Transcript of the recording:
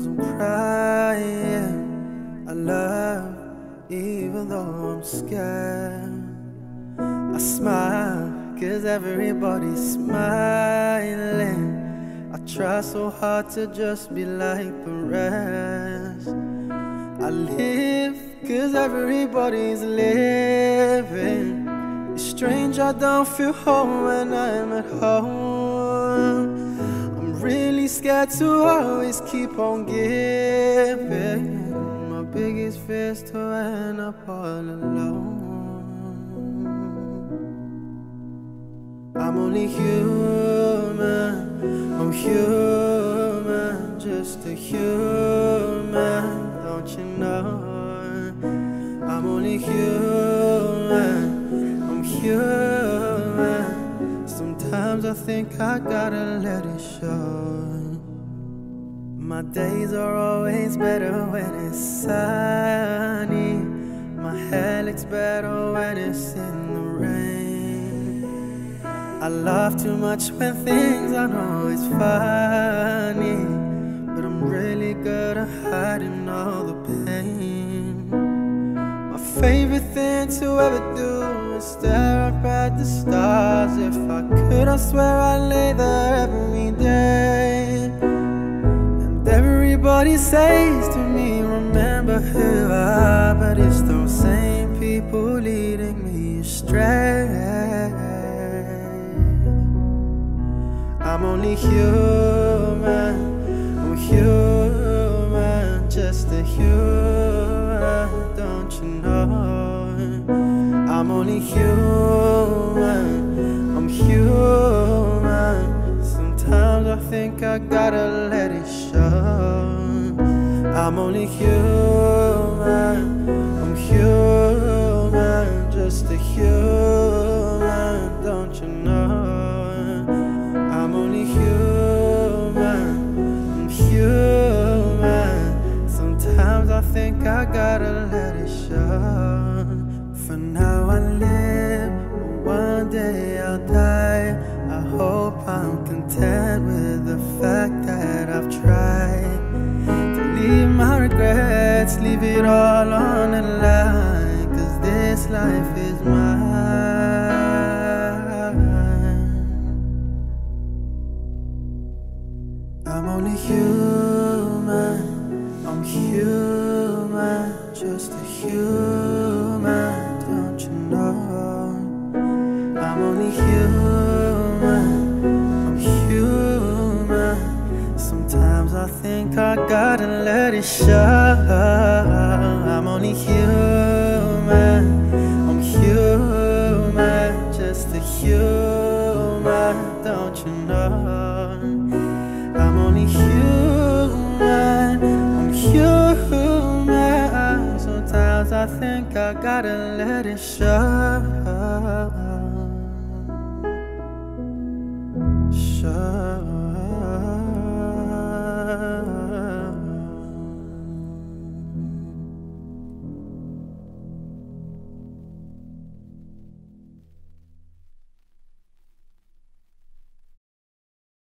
Sometimes I'm crying. I love even though I'm scared. I smile 'cause everybody's smiling. I try so hard to just be like the rest. I live 'cause everybody's living. It's strange I don't feel home when I'm at home. I'm really scared to always keep on giving. My biggest fear is to end up all alone. I'm only human, I'm human, just a human, don't you know? I'm only human, I'm human. Sometimes I think I gotta let it show. My days are always better when it's sunny. My hair looks better when it's in the rain. I laugh too much when things aren't always funny, but I'm really good at hiding all the pain. My favorite thing to ever do is stare up at the stars. If I could, I swear I'd lay there every day. And everybody says to me, remember who I am, but it's those same people leading me astray. I'm only human, I'm human, just a human, don't you know? I'm only human, I'm human. Sometimes I think I gotta let it show. I'm only human, I'm human, just a human, don't you know? I'm only human, I'm human. Sometimes I think I gotta let it show. For now I live, one day I'll die. I hope I'm content with the fact that I've tried to leave my regrets, leave it all on the line, 'cause this life is mine. I'm only human, I'm human, just a human, don't you know? I'm only human, I'm human. Sometimes I think I gotta let it show. I'm only human, I'm human, just a human, don't you know? I'm only human, I'm human. Sometimes I think I gotta let it show.